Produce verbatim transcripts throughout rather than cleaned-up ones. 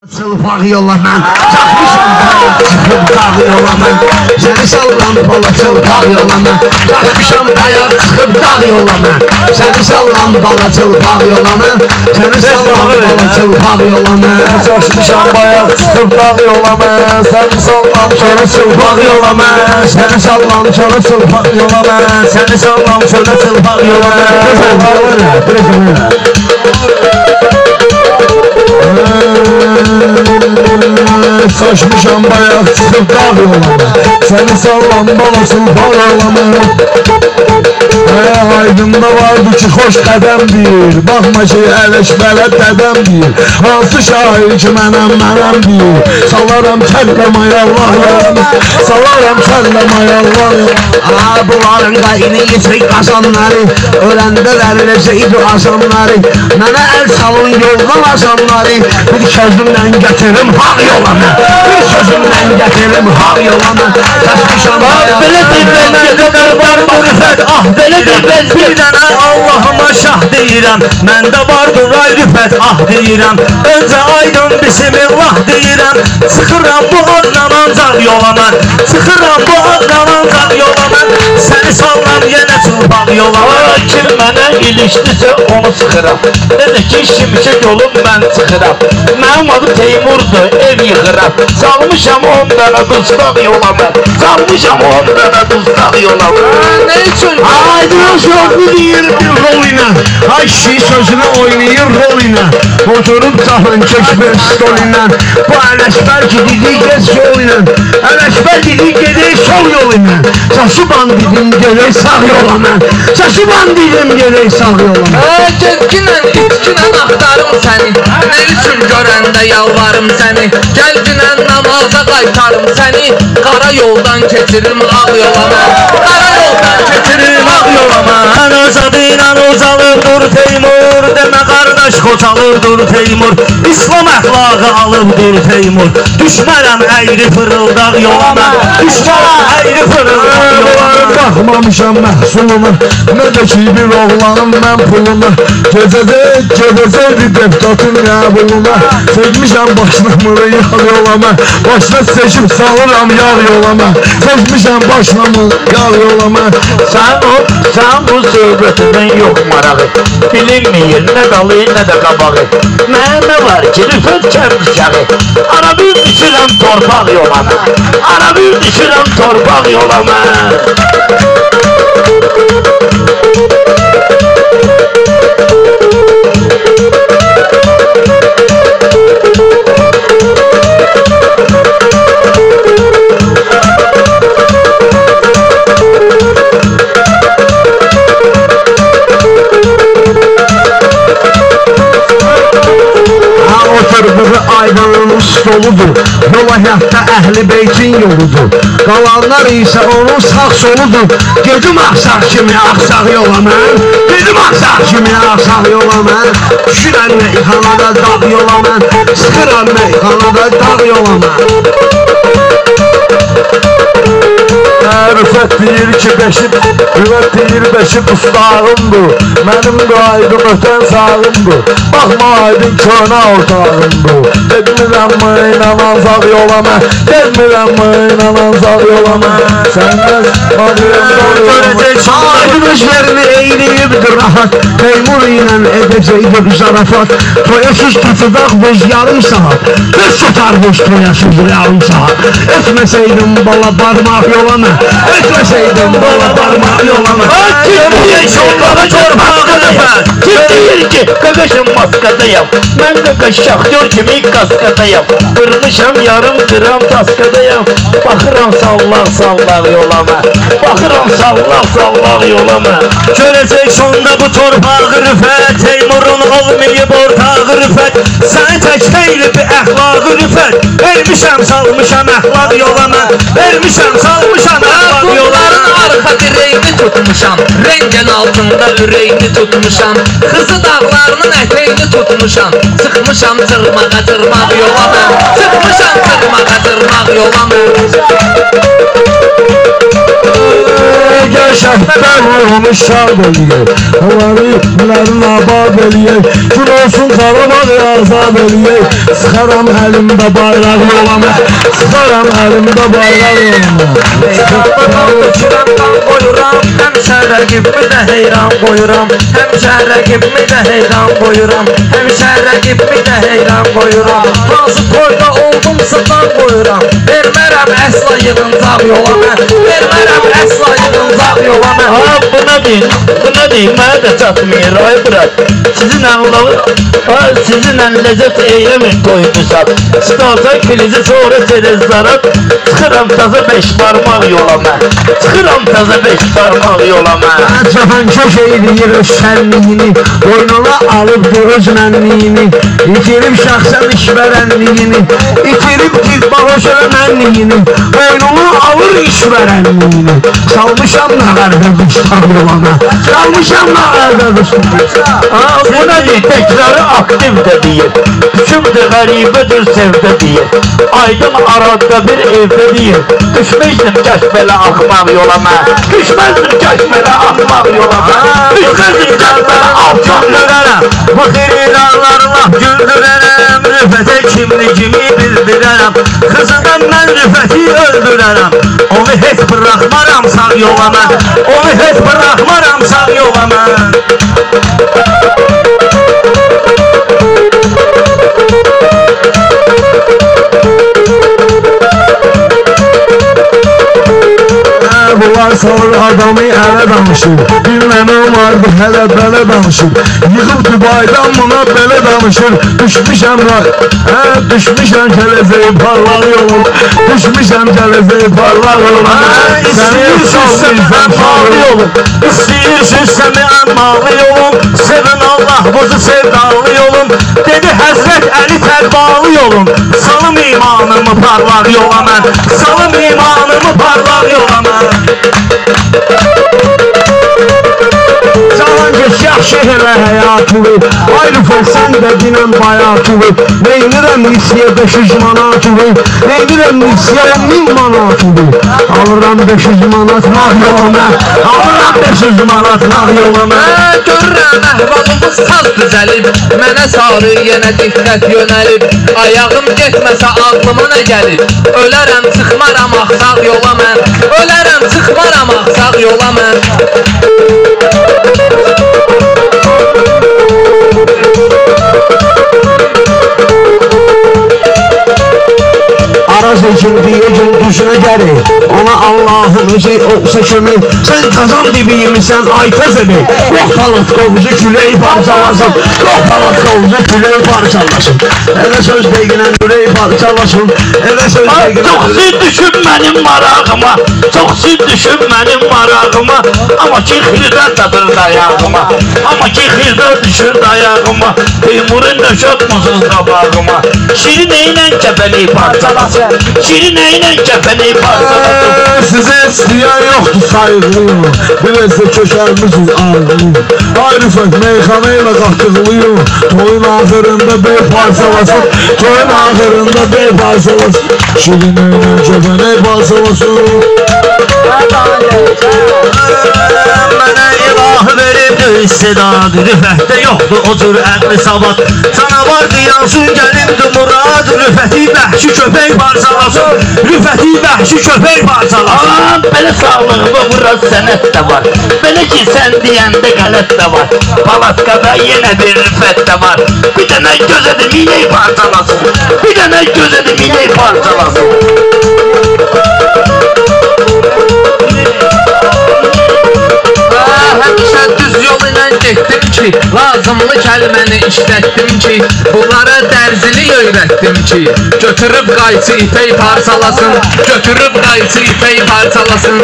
Sılfaq yolla mən Çatmışam bana çıxıb dağ yolla mən Səni sallam bala çılpaq yolla mən Çatmışam bayaq çıxıb dağ yolla mən Səni sallam bala çılpaq yolla mən Səni sallam bala çılpaq yolla mən Çatmışam bayaq çıxıb dağ yolla mən Səni sallam çölə çılpaq yolla mən Səni sallam çölə çılpaq yolla mən Səni sallam çölə çılpaq yolla mən Saçmışam bayaq çıxıb dağ yola Səni sallam bana çılpaq yola Aydımda vardı ki xoş qədəmdir Baxma ki ələş bələt dədəmdir Hansı şair ki mənəm mənəm deyir Salaram kəlləmay Allah yarım Salaram kəlləmay Allah yarım Bunların qayını yetrik qasanları Öləndə veriləcəkdi asanları Mənə əl salın yoldan asanları Bir sözümlə gətirim haq yola mən Bir sözümlə gətirim haq yola mən Saçmışam bayaq Belə deyilən qədər var bu rüfət Ah belə deyilən bir dənə Allahıma şah deyirəm Məndə vardır ay rüfət ah deyirəm Öncə aydın bismillah deyirəm Çıxıram bu adla ancaq yola mən Çıxıram bu adla ancaq yola mən Səni sallam yenə çılpaq yola mən Kim mənə ilişdirsə onu çıxıram Necə ki şimşək olub mən çıxıram Mənim adım Teymurdur ev yıxıram Salmışam on dənə dustaq yola mən Salmışam on dənə dustaq yola mən Ne üçün? Aydın sözünü deyir bir rol ilə Ay kişi sözünü oynayır rol ilə Oturub çahın çəkmir stol ilə Bu ələşbər ki dedik gez yol ilə Ələşbər dedik gedək sol yol ilə Saçı bandidim gedək sağ yola mən Saçı bandidim gedək sağ yola mən Gezginən, içkinən axtarım səni Ne üçün görəndə yalvarım səni Gəl günən namaza qaytarım səni Qara yoldan keçirim ağ yola mən Qara yoldan keçirim ağ yola mən Özadıyla uzalır dur Teymur Demə qardaş qoçalır dur Teymur İslam əxlaqı alıb dur Teymur Düşmərəm əyri fırıldaq yola mən Düşmərəm əyri fırıldaq yola mən Baxmamışam məhsuluma Necə ki bir oğlanım mən puluma Gecəcək gedəcəkdi deputatın qəbuluna Çəkmişəm başlamını yağ yolama Başına seçib salıram yağ yolama Çəkmişəm başlamı yağ yolama Sən o, sən bu söhbətindən yox marağı Bilinməyir nə dalı nə də qabağı Mənə var ki rüfət kərmişəği Ara bir düşürəm torpaq yolama Ara bir düşürəm torpaq yolama Aydının stoludur Yola həyatda əhli beytin yoludur Qalanlar isə onun sağ soludur Gedim axsaq kimi axsaq yola mən Gedim axsaq kimi axsaq yola mən Düşürəm meyxanada dağ yola mən Sıxıram meyxanada dağ yola mən Rüfət deyir ki beşib Rüfət deyir beşib ustağımdır Mənim də aydın ötən sağımdır Baxma aydın könə ortağımdır Dedmirəm mı inanan sağ yola mən Dedmirəm mı inanan sağ yola mən Səndən Görəcək aydın özlərini eyləyibdir rahat Teymur ilə edəcəkdir zarafat Toyasız tatıdaq biz yarım saat Biz tutarmış toyasız yarım saat Etməsəydim bala barmaq yola mən Etməsəydim bala barmaq yola mən Kim deyir ki onlara torpağı rüfət Kim deyir ki qaqaşım maskadayam Mən qaqaş şaxtyor kimi qaskadayam Qırmışam yarım qıram taskadayam Baxıram sallaq sallaq yolama Baxıram sallaq sallaq yolama Görəcək sonda bu torpağı rüfət Teymurun olmayıb ortağı rüfət Səni tək deyli bir əxlaqı rüfət Vermişəm salmışam əxlaq yolama Vermişəm salmışam əxlaq yolama Bunların arxa direyini tutmuşam Rengən altında ürəyini tutmuşam Xızı dağlarının ətəyini tutmuşam Sıxmışam cırmağa cırmaq yola mən Sıxmışam cırmağa cırmaq yola mən şəhətlər ruhunu şad eləyək. Onları bunların abad eləyək. Gün olsun Qarabağı azad eləyək. Sıxaram əlimdə bayraq yolama, sıxaram əlimdə bayraq yolama. Meydanda qan qoyuram, həmişə rəqibimi də heyran qoyuram. Həmişə rəqibimi də heyran qoyuram. Həmişə rəqibimi də heyran qoyuram. Hansı toyda oldumsa dan qoyuram. Vermərəm əsla yığıncaq yola mən. Vermərəm əsla yığıncaq yola mən. Ha, bu nə deyil, bu nə deyil, mənə də çatmayır, ay bırak. Sizinlə ulavır, ha, sizinlə ləzzət eyləmin toyumuzam. Startan kilizi sonra çerezlara, çıxıram taza beş parmaq yola mən. Çıxıram taza beş parmaq yola mən. Cahankeş eyləyir öz sənliyini, boynuna alıb öz mənliyini, itirib şəxsən işvərənliyini, itirib dilbahoşə mənliyini, boynuna alır işvərənliyini. Salmışam nağarda düştar yolana, salmışam nağarda düştar. Bu nədir, təkrarı aktiv də deyir. Hükümdür, qəribədir, sevdə deyir. Aydın arada bir evdə deyir. Düşmüşdüm kəş belə axmaq yola mən. Düşməzdim kəş belə axmaq yola mən. Düşməzdim kəş belə alçaq görərəm. Bu xiriranlarla güldürərəm. Rüfətə kimlikimi bildirərəm. Qızından mən rüfəti öldürərəm. Onu heç bıraxmaram sağ yola mən. Onu heç bıraxmaram sağ yola mən. Bunlar sonra adamı ələ danışır. Bilmənəm vardı hələ belə danışır. Yığıb Dubaydan buna belə danışır. Düşmüşəm ray, hə düşmüşəm gələcəyi parlaq yolum. Düşmüşəm gələcəyi parlaq yolum. İstəyirsinizsə mən bağlı yolum. İstəyirsinizsə mən bağlı yolum. Sevin Allah buzu sevdalı yolum. Dedi Həzrət Əli Tərbalı yolum. Salım imanımı parlaq yola mən. Salım imanımı parlaq yola mən. Cahankeş yaxşı elə həyatını, ayrı fərsən də dinən bayatını. Neynirəm nisiyə beş yüz manatını, neynirəm nisiyə min manatını. Alıram beş yüz manat nağ yoluna, alıram beş yüz manat nağ yoluna. Görürəm əhvalımız saz düzəlib, mənə sarı yenə diqqət yönəlib. Ayağım getməsə ağlıma nə gəlir? Ölərəm çıxmaram axsaq yola mən. Ölərəm çıxmaram axsaq yola mən. Araz için bir gün düzüne gəlir. Ona Allah'ın özü olsa kömür. Sen kazan dibiymişsən ay təzəbi. Yox palat qovuzu külək parçalasın. Yox palat qovuzu külək parçalasın. Elə söz deyilən ürək parçalasın. Elə söz deyilən Çox siz düşün mənim marağıma. Çox siz düşün mənim marağıma. Amma ki xirdə çatır dayağıma. Amma ki xirdə düşür dayağıma. Teymurun döşətməsiz qabağıma. Şirin eynən kəpəliyi parçalasın. Şirin eynən kəpəliyi parçalasın. Sizə istəyən yoxdur sayıqlıyım. Biraz da köşərmişiz ağlıyım. Ay Rüfət meyxana ilə qaxtıqlıyım. Toyun axırında bey parçalasın. Toyun axırında bey parçalasın. Şirin eynən kəpəliyi parçalasın. Mənə ilahı veribdir istedad. Rüfətdə yoxdur o cür əqli sabat. Canavar diyansın gəlimdir murad. Rüfəti bəhşi köpək parçalasın. Rüfəti bəhşi köpək parçalasın. Aa, belə sağlığımda biraz sənət də var. Belə ki sən deyəndə qələt də var. Palatkada yenə bir rüfət də var. Bir dənə göz edim iynək parçalasın. Bir dənə göz edim iynək parçalasın. Həmişə düz yol ilə getdim ki, lazımlı kəlməni işlətdim ki, bunlara dərzili öyrətdim ki, götürüb qayçı ipək parçalasın, götürüb qayçı ipək parçalasın.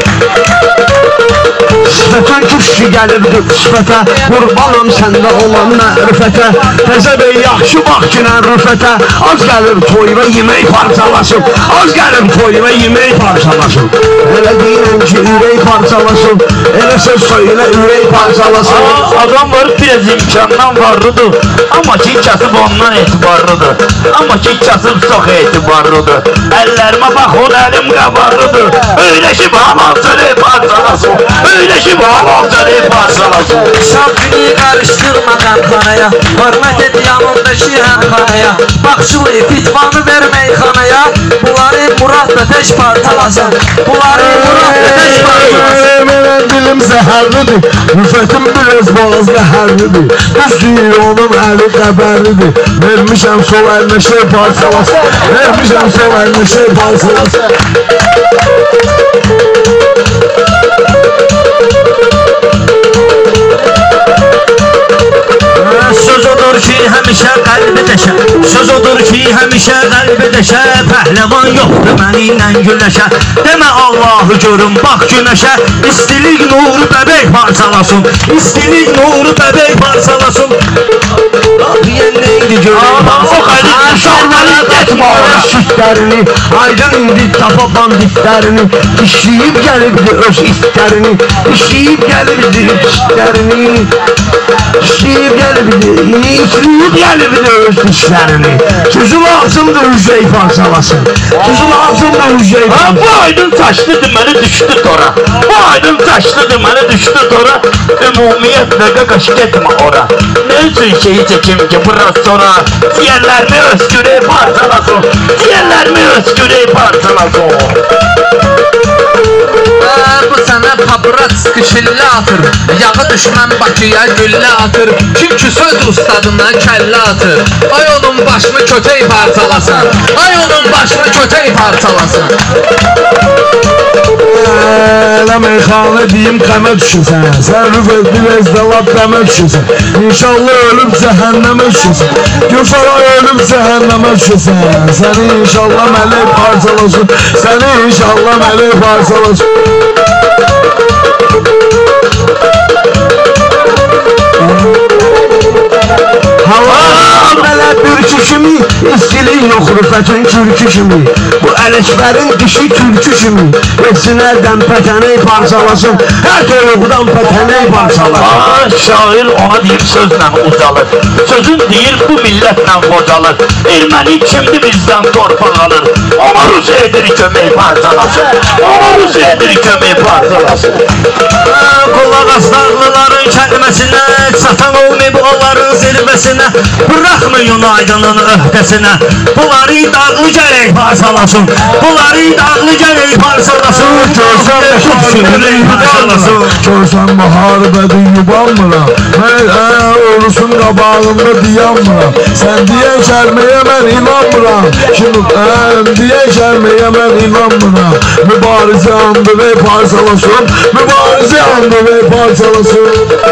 Sifətən küşkü gəlirdi sifətə, qurbanım səndə olan mərifətə. Təzə bey yaxşı bax günə rüfətə, az gəlir toy və yemək parçalasın, az gəlir toy və yemək parçalasın. Elə deyiləm ki ürək parçalasın, elə söz söylə ürək parçalasın. Adam var bir biraz imkandan varlıdır. Amma ki kasıb ondan etibarlıdır. Amma ki kasıb çox etibarlıdır. Əllərimə bax, o əlim qabarlıdır. Öyle ki bağlan səni parçalasın. Öyle ki bağlan səni parçalasın. Şab günü karıştırma kankanaya, hürmet et yanındaki hankanaya. Bakçılı fitvanı ver meyhanaya, bunları Murat da teş parçalasın. Bunları Murat da teş parçalasın. Benim dilim zəhərlidir, müfətim biraz boğaz qəhərlidir. Düzdür onun əli qəbərlidir. Vermişəm sol əlinə şey parçalasın. Vermişəm sol əlinə şey parçalasın. Söz odur ki həmişə qəlbi deşə, söz odur ki həmişə qəlbi deşə. Pəhləvan yoxdur mənimlə güləşə. Demə Allahı görüm bax günəşə. İstilik nuru bəbək parçalasın. İstilik nuru bəbək parçalasın. Deyən neydi görüm? O xəlik uşaqları getmə ora. Şitlərini, aydan indi tapa banditlərini. İşləyib gəlibdi öz istlərini. İşləyib gəlibdi işlərini. İşləyib gəlibdi, işləyib gəlibdi öz dişlərini. Sözü lazımdır hücrəyi parçalasın. Sözü lazımdır hücrəyi parçalasın. Bu aydın taşlıdır məni düşdü tora. Bu aydın taşlıdır məni düşdü tora. Ümumiyyətlə qaqaş getmə ora. Ne üçün şeyi çəkim ki biraz sonra diyərlərimi öskürəyi parçalasın. Diyərlərimi öskürəyi parçalasın. Bu sənə pabrat sıkışıllı atır. Yağı düşmən Bakıya güllə atır. Kim ki söz ustadına kəllə atır. Ay onun başını kötək parçalasın. Ay onun başını kötək parçalasın. Elə meyxanə deyim qəmə düşürsən. Sən rüfət bir əzdəlab qəmə düşürsən. İnşallah ölüb cəhənnəmə düşürsən. Yoxsala ölüb cəhənnəmə düşürsən. Səni inşallah mələk parçalasın. Səni inşallah mələk parçalasın. Hava belə bürkü kimi, istilik yox rüfətin kürkü kimi. Bu ələkbərin dişi türkü kimi. Etsinərdən pətənəy parçalasın, hər toyuqdan pətənəy parçalasın. Aa, şair ona deyib sözlə uzalır. Sözün deyir bu millətlə qocalır. Erməni kimdi bizdən torpaq alır. Ona rüz edir kömək parçalasın. Ona rüz edir kömək parçalasın. Qulaq aslarlıların kəlməsinə, çatan olmayıb onların zirvəsinə. Bıraxmayın aydının öhdəsinə. Bunları dağlı gərək parçalasın. Bunları dağlı gərək parçalasın. Görsən parçalasın. Görsən bahar bədi yubanmıram. Mən ölüsün qabağında diyanmıram. Sən deyən kəlməyə mən inanmıram. Şimdi ən deyən kəlməyə mən inanmıram. Mübarizə andı və parçalasın. Mübarizə andı və parçalasın.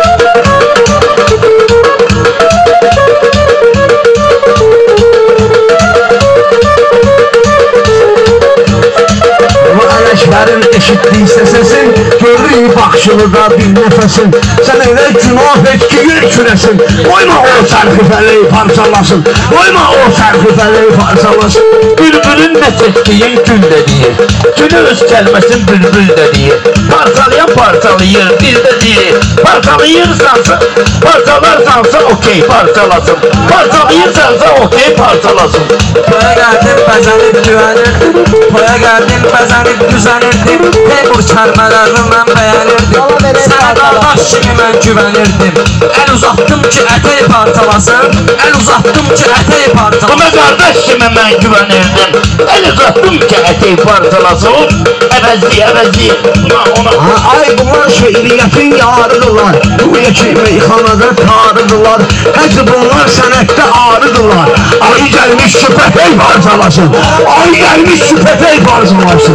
Ələkbərin eşitdiysə səsin, görürük baxşılıda bir nəfəsin. Sən elə günah et ki yer kürəsin. Qoyma o sərxifəliyi parçalasın. Qoyma o sərxifəliyi parçalasın. Bülbülün də çəkdiyin gül də deyir. Gülü öz kəlməsin bülbül də deyir. Parçalayan parçalayır, bir də deyir. Parçalayırsansa, parçalarsansa okey parçalasın. Parçalayırsansa okey parçalasın. Toya gəldim, bəzənib güvənirdim. Toya gəldim, bəzənib düzənirdim. Teymur kəlmələrini mən bəyənirdim. Sənə qardaş kimi mən güvənirdim. Əl uzatdım ki ətəyi parçalasın. Əl uzatdım ki ətəyi parçalasın. Buna qardaş kimi mən güvənirdim. Əl uzatdım ki ətəyi parçalasın. Əvəzli, əvəzli, buna ona. Ay bunlar şeiriyyətin yarıdırlar. Bu iki meyxanada tarıdırlar. Həzi bunlar sənətdə arıdırlar. Ay gəlmiş süpətey parçalasın. Ay gəlmiş süpətey parçalasın.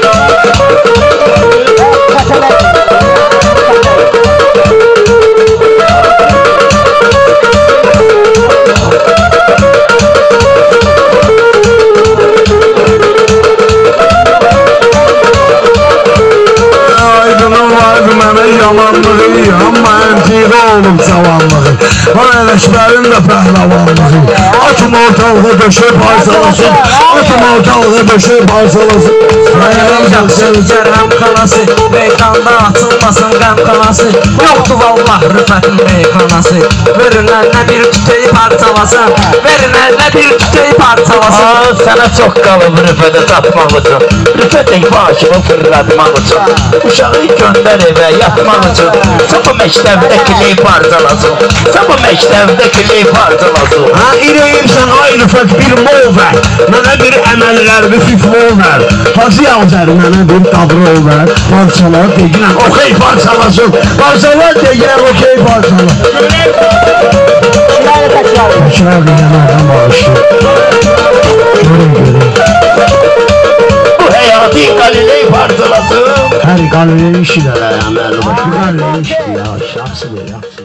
Aydınım vardı mənə yamanlığı, amma əntiqə olub cavanlığı. O ələkbərin də pəhləvanlığı. Atım ortalığı döşe parçalasın. Atım ortalığı döşe parçalasın. Sayarım yaxşı cərəm xanası, meydanda açılmasın qəm xanası. Yoxdur vallah rüfətin meyxanası. Verirlər nə bir tütəyi parçalasın, verirlər nə bir tütəyi parçalasın. Aa, sana çok qalıb rüfədə tapmaq üçün. Rüfət ey başımı fırlatmaq üçün. Uşağı göndər evə yatmaq üçün. Sapı məktəbdə kley parçalasın. Sapı məktəbdə kley parçalasın. Ha ireyimsən ay rüfət bir mol ver. Mənə bir əməllər bir fitmol ver. Hacı yazar mənə bir davrol ver. Parçalar deyilən okey parçalasın. Parçalar deyilən okey parçalar. Şuraya bir yana adam bağışlı. Görün görün. Bu həyatı Qaliley parçalasın. Hər qanunun işi də ya, məlumat. Bu qanunun işi ya, şahsı bir ya.